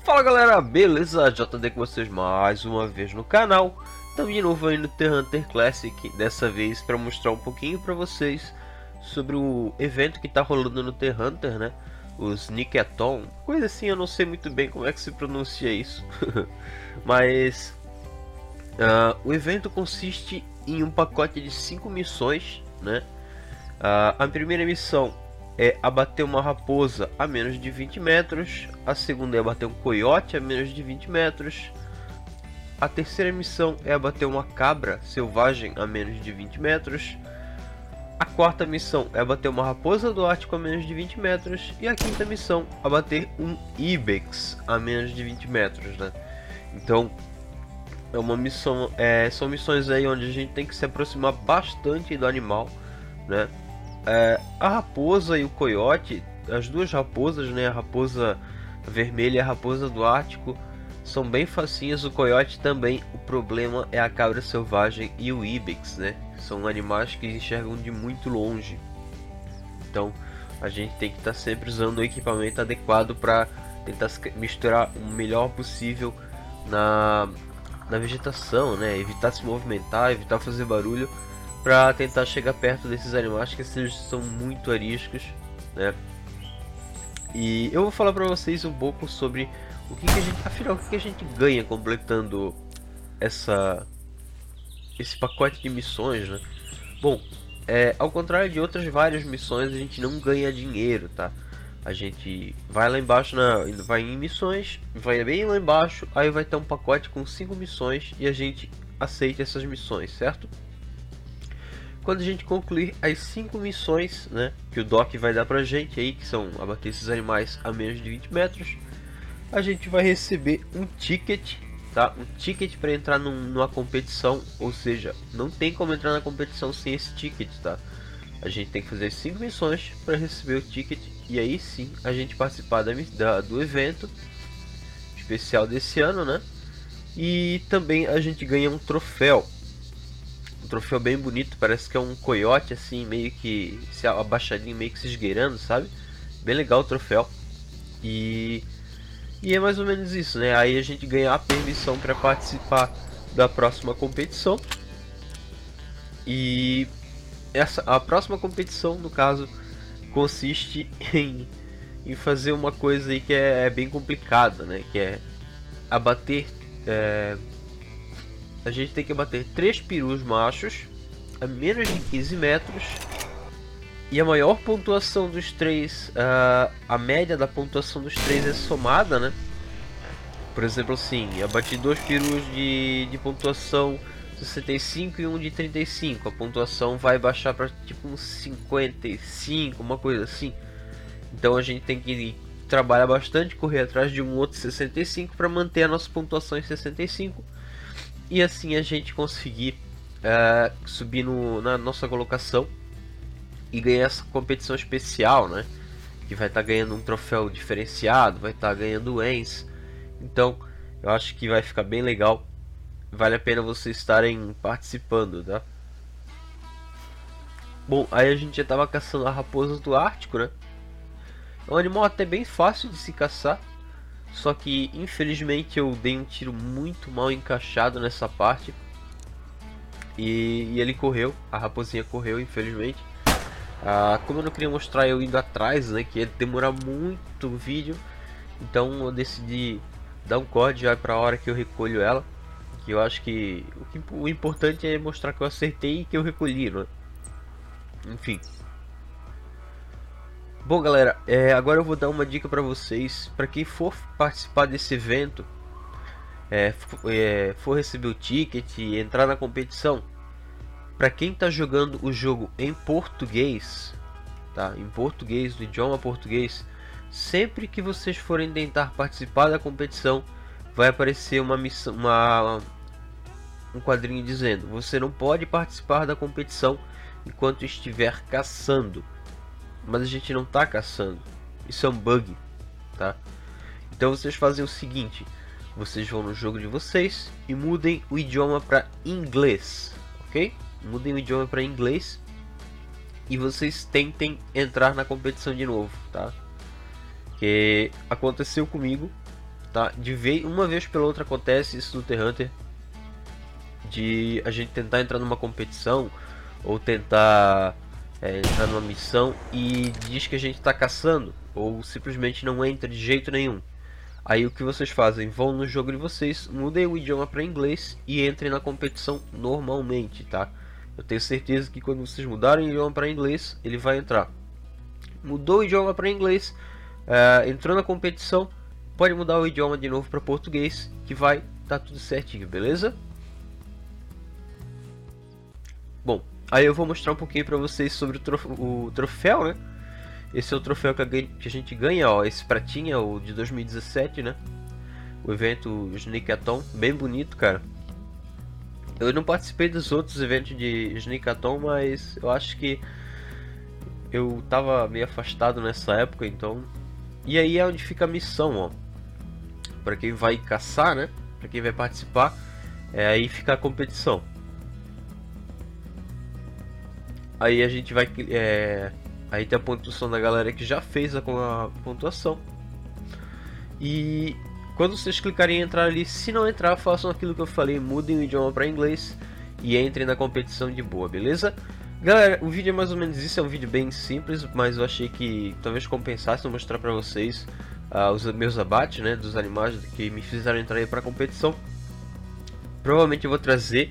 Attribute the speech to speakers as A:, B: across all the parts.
A: Fala galera, beleza? JD com vocês mais uma vez no canal. Estamos de novo aí no The Hunter Classic, dessa vez para mostrar um pouquinho para vocês sobre o evento que está rolando no The Hunter, né? Os Nicketon, coisa assim, eu não sei muito bem como é que se pronuncia isso. Mas o evento consiste em um pacote de 5 missões, né? A primeira missão é abater uma raposa a menos de 20 metros. A segunda é abater um coiote a menos de 20 metros. A terceira missão é abater uma cabra selvagem a menos de 20 metros. A quarta missão é abater uma raposa do Ártico a menos de 20 metros. E a quinta missão, abater um ibex a menos de 20 metros, né? Então, é uma missão, são missões aí onde a gente tem que se aproximar bastante do animal, né? A raposa e o coiote, as duas raposas, né, a raposa vermelha e a raposa do Ártico, são bem facinhas. O coiote também. O problema é a cabra selvagem e o ibex, né? São animais que enxergam de muito longe. Então a gente tem que estar sempre usando o equipamento adequado para tentar misturar o melhor possível na vegetação, né? Evitar se movimentar, evitar fazer barulho, para tentar chegar perto desses animais que são muito ariscos, né? E eu vou falar para vocês um pouco sobre o que a gente, afinal, o que a gente ganha completando esse pacote de missões, né? Bom, ao contrário de outras várias missões, a gente não ganha dinheiro, tá? A gente vai lá embaixo, vai em missões, vai bem lá embaixo, aí vai ter um pacote com 5 missões e a gente aceita essas missões, certo? Quando a gente concluir as 5 missões, né, que o Doc vai dar pra gente aí, que são abater esses animais a menos de 20 metros, a gente vai receber um ticket, tá? Um ticket para entrar numa competição, ou seja, não tem como entrar na competição sem esse ticket, tá? A gente tem que fazer 5 missões para receber o ticket e aí sim a gente participar do evento especial desse ano, né? E também a gente ganha um troféu. Um troféu bem bonito, parece que é um coiote assim, meio que se abaixadinho, meio que se esgueirando, sabe? Bem legal o troféu. E é mais ou menos isso, né? Aí a gente ganha a permissão para participar da próxima competição. E a próxima competição, no caso, consiste em fazer uma coisa aí que é bem complicada, né? Que é abater. A gente tem que abater 3 perus machos a menos de 15 metros. E a maior pontuação dos 3, a média da pontuação dos 3 é somada, né? Por exemplo, assim, eu bati 2 perus de pontuação 65 e um de 35. A pontuação vai baixar para tipo uns 55, uma coisa assim. Então a gente tem que trabalhar bastante, correr atrás de um outro 65 para manter a nossa pontuação em 65. E assim a gente conseguir subir na nossa colocação e ganhar essa competição especial, né? Que vai estar ganhando um troféu diferenciado, vai estar ganhando ENS. Então eu acho que vai ficar bem legal. Vale a pena vocês estarem participando, tá? Bom, aí a gente já estava caçando a raposa do Ártico, né? É um animal até bem fácil de se caçar. Só que infelizmente eu dei um tiro muito mal encaixado nessa parte. E ele correu, a raposinha correu, infelizmente. Como eu não queria mostrar eu indo atrás, né, que ia demorar muito o vídeo, então eu decidi dar um corte já para a hora que eu recolho ela. Que eu acho que o importante é mostrar que eu acertei e que eu recolhi, né? Enfim. Bom galera, agora eu vou dar uma dica para vocês, para quem for participar desse evento, for receber o ticket e entrar na competição. Para quem está jogando o jogo em português, tá? Em português, no idioma português, sempre que vocês forem tentar participar da competição, vai aparecer uma missão, um quadrinho dizendo: você não pode participar da competição enquanto estiver caçando. Mas a gente não está caçando, isso é um bug, tá? Então vocês fazem o seguinte: vocês vão no jogo de vocês e mudem o idioma para inglês, ok? Mudem o idioma para inglês e vocês tentem entrar na competição de novo, tá? Que aconteceu comigo, tá? tá? Uma vez pela outra acontece isso no The Hunter, de a gente tentar entrar numa competição ou tentar entrar numa missão e diz que a gente está caçando ou simplesmente não entra de jeito nenhum. Aí o que vocês fazem? Vão no jogo de vocês, mudem o idioma para inglês e entrem na competição normalmente, tá? Eu tenho certeza que quando vocês mudarem o idioma para inglês, ele vai entrar. Mudou o idioma para inglês, entrou na competição, pode mudar o idioma de novo para português, que vai tá tudo certinho, beleza? Bom, aí eu vou mostrar um pouquinho para vocês sobre o troféu, né? Esse é o troféu que a gente ganha, ó, esse pratinha, o de 2017, né? O evento Sneakathon, bem bonito, cara. Eu não participei dos outros eventos de Sneakathon, mas eu acho que eu tava meio afastado nessa época, então... E aí é onde fica a missão, ó. Pra quem vai caçar, né? Pra quem vai participar, aí fica a competição. Aí a gente vai... aí tem a pontuação da galera que já fez a pontuação. E quando vocês clicarem em entrar ali, se não entrar, façam aquilo que eu falei, mudem o idioma para inglês e entrem na competição de boa, beleza? Galera, o vídeo é mais ou menos isso, é um vídeo bem simples, mas eu achei que talvez compensasse eu mostrar para vocês os meus abates, né, dos animais que me fizeram entrar aí para a competição. Provavelmente eu vou trazer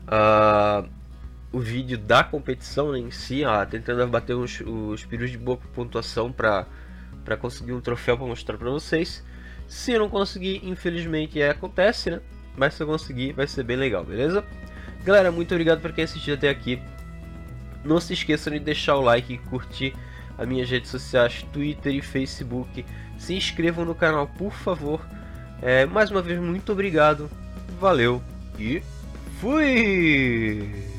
A: o vídeo da competição, né, em si, tentando bater os perus de boa pontuação para conseguir um troféu para mostrar para vocês. Se eu não conseguir, infelizmente acontece, né? Mas se eu conseguir, vai ser bem legal, beleza? Galera, muito obrigado por quem assistiu até aqui. Não se esqueçam de deixar o like e curtir as minhas redes sociais, Twitter e Facebook. Se inscrevam no canal, por favor. Mais uma vez, muito obrigado. Valeu e fui!